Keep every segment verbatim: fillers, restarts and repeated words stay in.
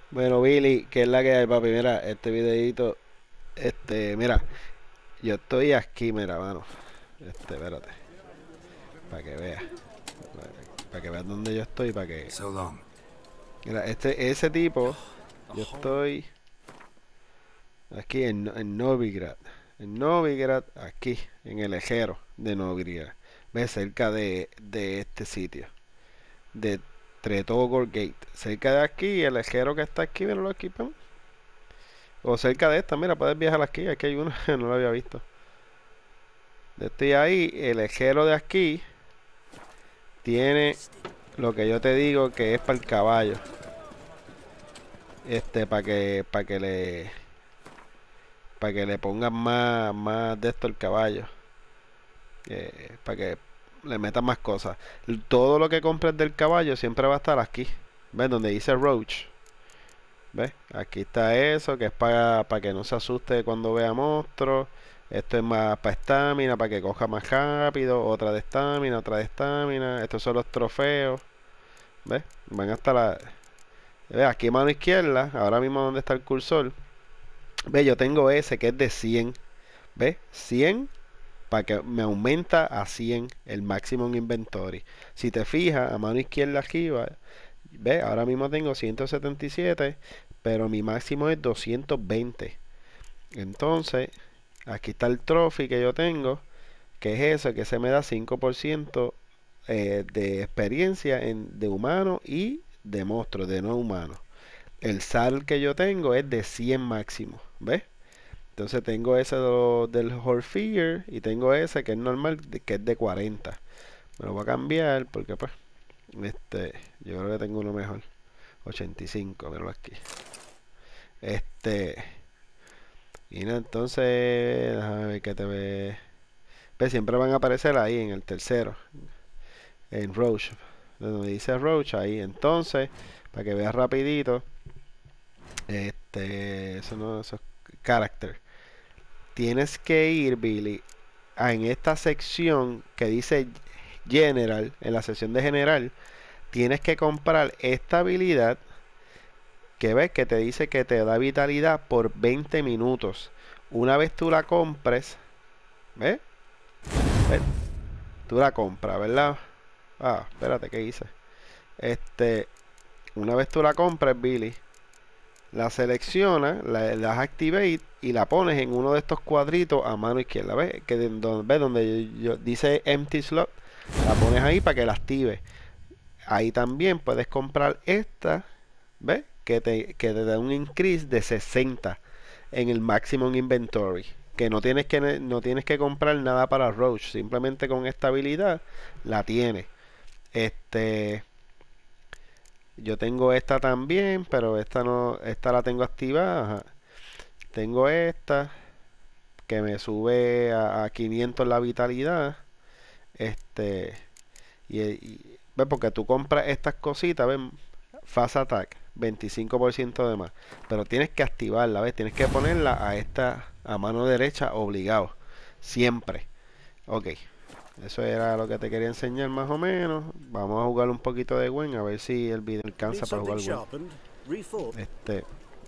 Bueno, Billy, ¿qué es la que hay, papi? Mira, este videito, este, mira, yo estoy aquí, mira, mano. Este, espérate, para que veas, para que veas dónde yo estoy, para que... So long. Mira, este, ese tipo, The yo whole estoy aquí en, en Novigrad. En Novigrad, aquí, en el ejero de Novigrad. ¿Ves? Cerca de, de este sitio, de Tretogor Gate. Cerca de aquí, el ejero que está aquí, míralo aquí, pam. O cerca de esta, mira, puedes viajar aquí, aquí hay uno, no lo había visto. Estoy ahí, el ejero de aquí tiene lo que yo te digo que es para el caballo. Este, para que, para que le, para que le pongan más, más de esto al caballo. Eh, para que le metan más cosas. Todo lo que compres del caballo siempre va a estar aquí. ¿Ves? Donde dice Roach. ¿Ves? Aquí está eso, que es para, para que no se asuste cuando vea monstruos. Esto es más para estamina, para que coja más rápido. Otra de estamina, otra de estamina. Estos son los trofeos. ¿Ves? Van hasta la... ¿Ves? Aquí a mano izquierda, ahora mismo donde está el cursor. ¿Ves? Yo tengo ese que es de cien. ¿Ves? cien para que me aumenta a cien el máximo en inventory. Si te fijas, a mano izquierda aquí, va- ¿ves? Ahora mismo tengo ciento setenta y siete, pero mi máximo es doscientos veinte. Entonces, aquí está el trophy que yo tengo, que es eso, que se me da cinco por ciento eh, de experiencia en, de humano y de monstruo, de no humano. El sal que yo tengo es de cien máximo, ¿ves? Entonces tengo ese de lo- del Horfear y tengo ese que es normal, de- que es de cuarenta. Me lo voy a cambiar porque pues, este, yo creo que tengo uno mejor. ochenta y cinco, míralo aquí. Este, y nada, entonces, déjame ver qué te ve. Ve, siempre van a aparecer ahí en el tercero, en Roach. Donde dice Roach, ahí. Entonces, para que veas rapidito, este, eso no, eso es character. Tienes que ir, Billy, a, en esta sección que dice General, en la sección de General, tienes que comprar esta habilidad que ves que te dice que te da vitalidad por veinte minutos. Una vez tú la compres, ¿ves? ¿Ves? Tú la compras, ¿verdad? Ah, espérate, ¿qué hice? Este, una vez tú la compras, Billy, la seleccionas, la, la das activate y la pones en uno de estos cuadritos a mano izquierda. ¿Ves? Que de- donde, ¿ves? Donde yo- yo- dice empty slot, la pones ahí para que la active. Ahí también puedes comprar esta, ¿ves? Que te, que te da un increase de sesenta en el maximum inventory. Que no tienes que no tienes que comprar nada para Roach, simplemente con esta habilidad la tienes. Este, yo tengo esta también, pero esta no, esta la tengo activada. Ajá. Tengo esta que me sube a, a quinientos la vitalidad. Este, y, y- ve porque tú compras estas cositas, ven, Fast Attack, veinticinco por ciento de más. Pero tienes que activarla, ¿ves? Tienes que ponerla a esta, a mano derecha, obligado. Siempre. Ok. Eso era lo que te quería enseñar más o menos. Vamos a jugar un poquito de Gwen, a ver si el video Need alcanza para something jugar Gwen. sharpened? Reforged. Este,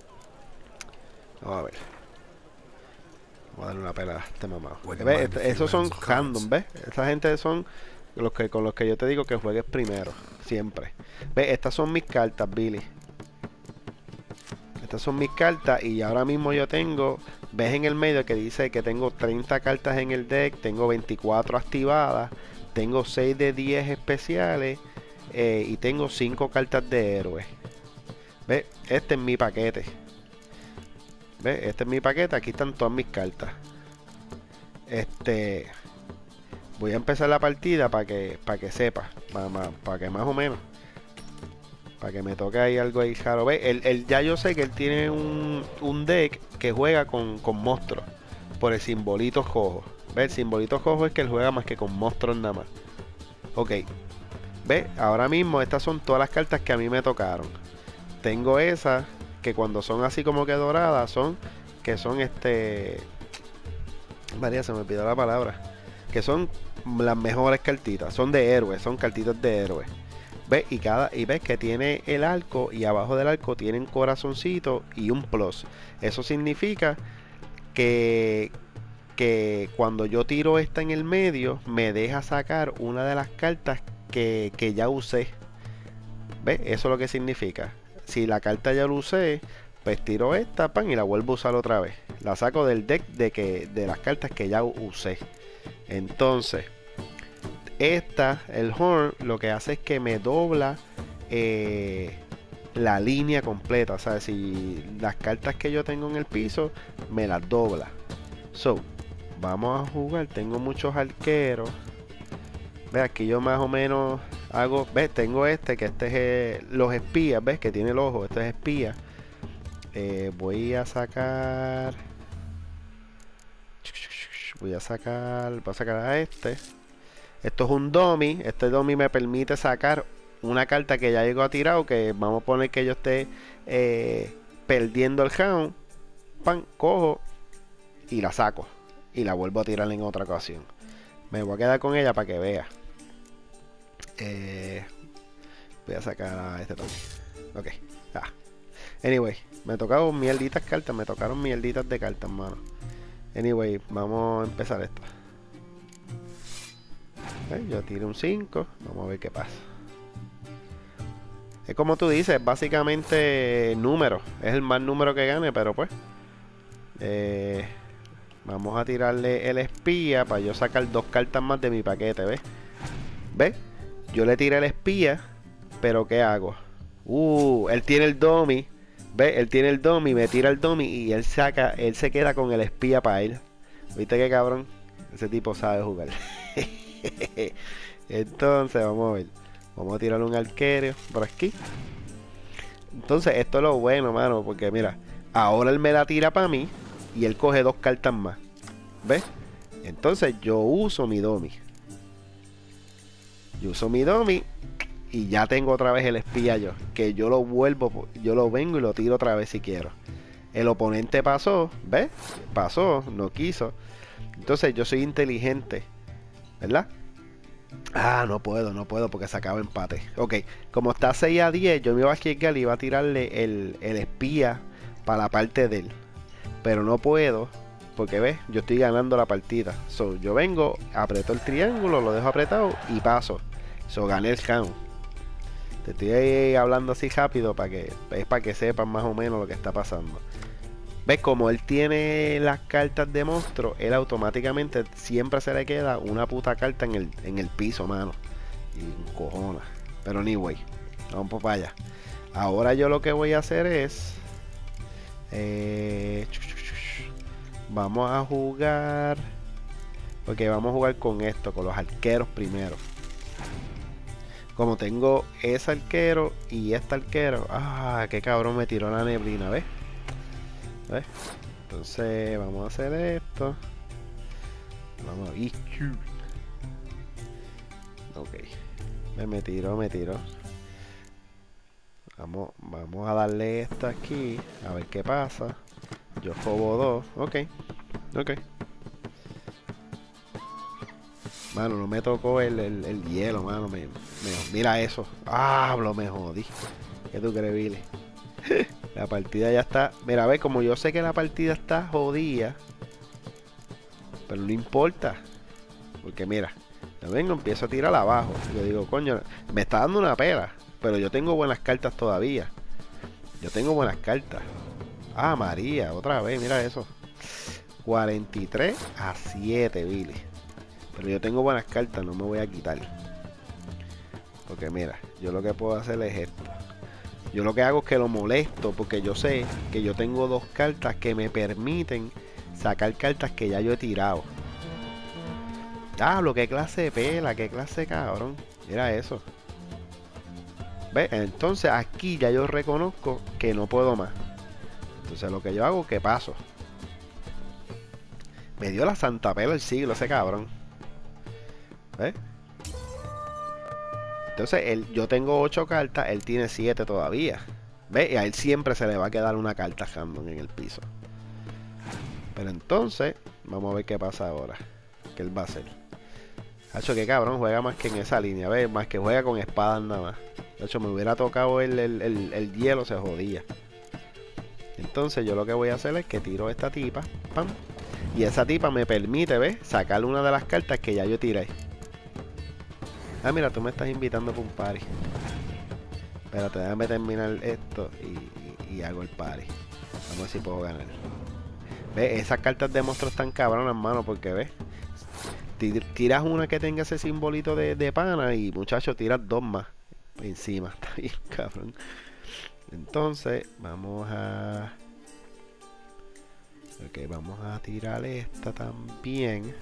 vamos a ver. Vamos a darle una pela a este mamado. Porque, Wouldn't ¿ves? mind a Este- few esos rounds son of random, cards. ¿ves? Esa gente son los que con los que yo te digo que juegues primero. Siempre. ¿Ves? Estas son mis cartas, Billy. Estas son mis cartas y ahora mismo yo tengo, ves en el medio que dice que tengo treinta cartas en el deck, tengo veinticuatro activadas, tengo seis de diez especiales eh, y tengo cinco cartas de héroes. ¿Ves? Este es mi paquete. ¿Ves? Este es mi paquete, aquí están todas mis cartas. Este, voy a empezar la partida para que, para que sepa, para, para que más o menos. Para que me toque ahí algo ahí raro. Ve, él, él- ya yo sé que él tiene un, un deck que juega con, con monstruos. Por el simbolito rojo. Ve, el simbolito rojo es que él juega más que con monstruos nada más. Ok. Ve, ahora mismo estas son todas las cartas que a mí me tocaron. Tengo esas que cuando son así como que doradas son. Que son este. María, se me olvidó la palabra. Que son las mejores cartitas. Son de héroes. Son cartitas de héroes. ¿Ves? Y, cada, y ves que tiene el arco y abajo del arco tiene un corazoncito y un plus. Eso significa que, que cuando yo tiro esta en el medio, me deja sacar una de las cartas que, que ya usé. ¿Ves? Eso es lo que significa. Si la carta ya la usé, pues tiro esta, pan, y la vuelvo a usar otra vez. La saco del deck de, que, de las cartas que ya usé. Entonces, esta, el horn, lo que hace es que me dobla eh, la línea completa. O sea, si las cartas que yo tengo en el piso, me las dobla. So, vamos a jugar. Tengo muchos arqueros. Ve, aquí yo más o menos hago, ves, tengo este, que este es eh, los espías, ves, que tiene el ojo, este es espía. Eh, voy a sacar, voy a sacar, voy a sacar a este. Esto es un dummy, este dummy me permite sacar una carta que ya llegó a tirado, que vamos a poner que yo esté eh, perdiendo el hound, pan, cojo y la saco y la vuelvo a tirar en otra ocasión. Me voy a quedar con ella para que vea. Eh, voy a sacar a este toque. Ok. Ah. Anyway, me tocaron mierditas cartas. Me tocaron mierditas de cartas, mano. Anyway, vamos a empezar esto. Okay, yo tiro un cinco. Vamos a ver qué pasa. Es como tú dices, básicamente número. Es el más número que gane, pero pues. Eh, vamos a tirarle el espía para yo sacar dos cartas más de mi paquete, ¿ves? ¿Ves? Yo le tiré el espía, pero ¿qué hago? Uh, él tiene el dummy. ¿Ves? Él tiene el dummy, me tira el dummy y él saca, él se queda con el espía para él. ¿Viste qué cabrón? Ese tipo sabe jugar. Entonces, vamos a ver. Vamos a tirarle un arquero por aquí. Entonces, esto es lo bueno, mano, porque mira, ahora él me la tira para mí y él coge dos cartas más. ¿Ves? Entonces, yo uso mi dummy. Yo uso mi dummy y ya tengo otra vez el espía yo. Que yo lo vuelvo, yo lo vengo y lo tiro otra vez si quiero. El oponente pasó, ¿ves? Pasó, no quiso. Entonces yo soy inteligente, ¿verdad? Ah, no puedo, no puedo porque se acaba empate. Ok, como está seis a diez, yo me iba a arriesgar y iba a tirarle el, el espía para la parte de él. Pero no puedo porque, ¿ves? Yo estoy ganando la partida. So, yo vengo, aprieto el triángulo, lo dejo apretado y paso. So, gané el count. Te estoy ahí hablando así rápido para que, es para que sepan más o menos lo que está pasando. ¿Ves? Como él tiene las cartas de monstruo, él automáticamente siempre se le queda una puta carta en el, en el piso, mano. Y cojona. Pero anyway, vamos para allá. Ahora yo lo que voy a hacer es... Eh, vamos a jugar... Ok, vamos a jugar con esto, con los arqueros primero. Como tengo ese arquero y este arquero... Ah, qué cabrón me tiró la neblina, ¿ves? ¿Ves? Entonces vamos a hacer esto. Vamos a ir. Ok. Me, me tiró, me tiró. Vamos, vamos a darle esto aquí. A ver qué pasa. Yo jobo dos. Ok. Ok. Mano, no me tocó el, el, el hielo, mano. Me, me, mira eso. Ah, lo me jodí. ¿Qué tú crees, Billy? La partida ya está. Mira, a ver, como yo sé que la partida está jodida, pero no importa. Porque mira, yo vengo, empiezo a tirar abajo. Yo digo, coño, me está dando una pera. Pero yo tengo buenas cartas todavía. Yo tengo buenas cartas. Ah, María, otra vez, mira eso. cuarenta y tres a siete, Billy. Pero yo tengo buenas cartas, no me voy a quitar. Porque mira, yo lo que puedo hacer es esto. Yo lo que hago es que lo molesto porque yo sé que yo tengo dos cartas que me permiten sacar cartas que ya yo he tirado. Diablo, qué clase de pela, qué clase de cabrón. Mira eso. ¿Ves? Entonces aquí ya yo reconozco que no puedo más. Entonces lo que yo hago es que paso. Me dio la santa pela el siglo ese cabrón. ¿Ves? Entonces él, yo tengo ocho cartas, él tiene siete todavía. ¿Ves? Y a él siempre se le va a quedar una carta random en el piso. Pero entonces, vamos a ver qué pasa ahora. ¿Qué él va a hacer? Hacho, que cabrón, juega más que en esa línea, ¿ves? Más que juega con espadas nada más. De hecho, me hubiera tocado el, el, el, el hielo, se jodía. Entonces yo lo que voy a hacer es que tiro esta tipa, pam. Y esa tipa me permite, ¿ves? Sacar una de las cartas que ya yo tiré. Ah, mira, tú me estás invitando para un party. Espérate, déjame terminar esto y, y, y hago el party. Vamos a ver si puedo ganar. ¿Ves? Esas cartas de monstruos están cabronas, mano, porque, ¿ves? Tiras una que tenga ese simbolito de, de pana y, muchacho, tiras dos más encima. Está bien, cabrón. Entonces, vamos a... Ok, vamos a tirar esta también.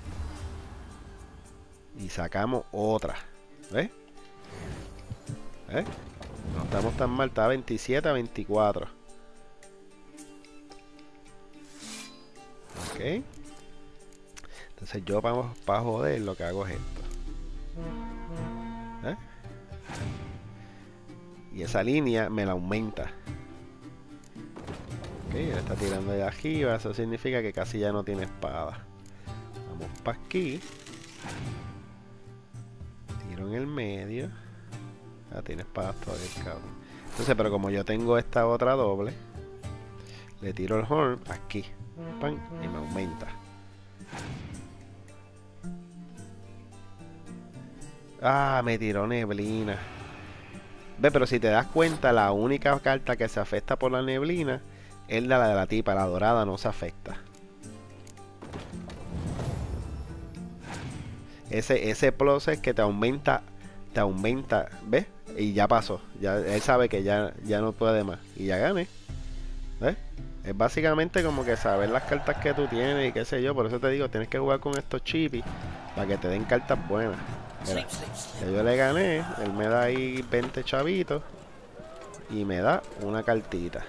Y sacamos otra. ¿Ves? ¿Ves? No estamos tan mal, está veintisiete a veinticuatro. Ok. Entonces yo para, para joder lo que hago es esto. ¿Eh? Y esa línea me la aumenta. Ok, él está tirando de arriba. Eso significa que casi ya no tiene espada. Vamos para aquí. Tiro en el medio. Ah, tiene espadas todavía, cabrón. Entonces, pero como yo tengo esta otra doble, le tiro el horn aquí. ¡Pam! Y me aumenta. Ah, me tiró neblina. Ve, pero si te das cuenta, la única carta que se afecta por la neblina es la de la tipa. La dorada no se afecta. Ese, ese plus es que te aumenta. Te aumenta, ¿ves? Y ya pasó. Ya, él sabe que ya, ya no puede más. Y ya gané. ¿Ves? Es básicamente como que saber las cartas que tú tienes y qué sé yo. Por eso te digo, tienes que jugar con estos chippies para que te den cartas buenas. Mira, ya yo le gané. Él me da ahí veinte chavitos. Y me da una cartita.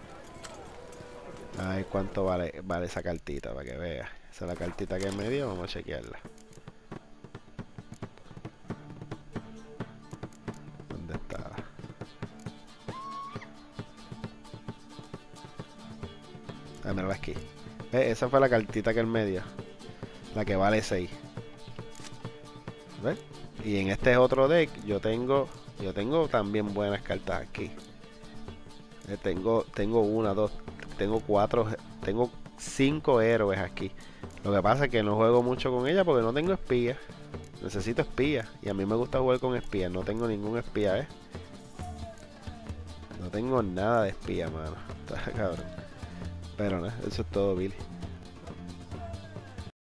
A ver cuánto vale, vale esa cartita para que veas. Esa es la cartita que me dio. Vamos a chequearla. ¿Dónde está? Ah, mira aquí. ¿Ves? Esa fue la cartita que él me dio. La que vale seis. ¿Ves? Y en este otro deck yo tengo yo tengo también buenas cartas aquí. Eh, tengo tengo una, dos, tengo cuatro, tengo cinco héroes aquí. Lo que pasa es que no juego mucho con ella porque no tengo espías. Necesito espías y a mí me gusta jugar con espías. No tengo ningún espía, ¿eh? No tengo nada de espía, mano. Está cabrón. Pero no, eso es todo, Billy.